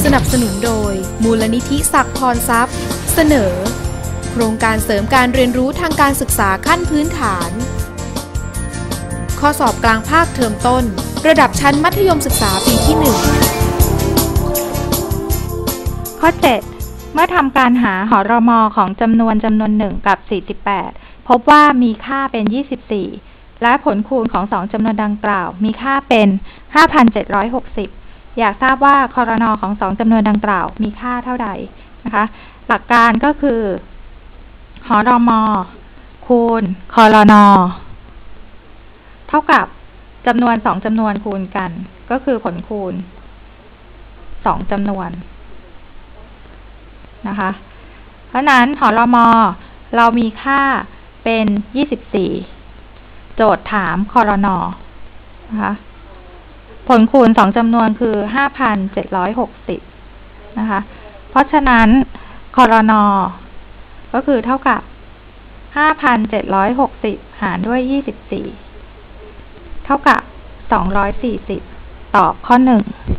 สนับสนุนโดยมูลนิธิศักดิ์พรทรัพย์เสนอโครงการเสริมการเรียนรู้ทางการศึกษาขั้นพื้นฐานข้อสอบกลางภาคเทอมต้นระดับชั้นมัธยมศึกษาปีที่ 1 ข้อ 7 เมื่อทำการหาหรม.ของจำนวน1กับ48พบว่ามีค่าเป็น24และผลคูณของ2จำนวนดังกล่าวมีค่าเป็น 5,760 อยากทราบว่าครน.ของ2จำนวนดังกล่าวมีค่าเท่าใดนะคะหลักการก็คือหรม.คูณครน.เท่ากับจำนวน2จำนวนคูณกันก็คือผลคูณ2จำนวนนะคะเพราะนั้นหรม.เรามีค่าเป็น24โจทย์ถามครน.นะคะผลคูณ2จำนวนคือ 5,760 นะคะเพราะฉะนั้นครน.ก็คือเท่ากับ 5,760 หารด้วย24เท่ากับ240ตอบข้อ 1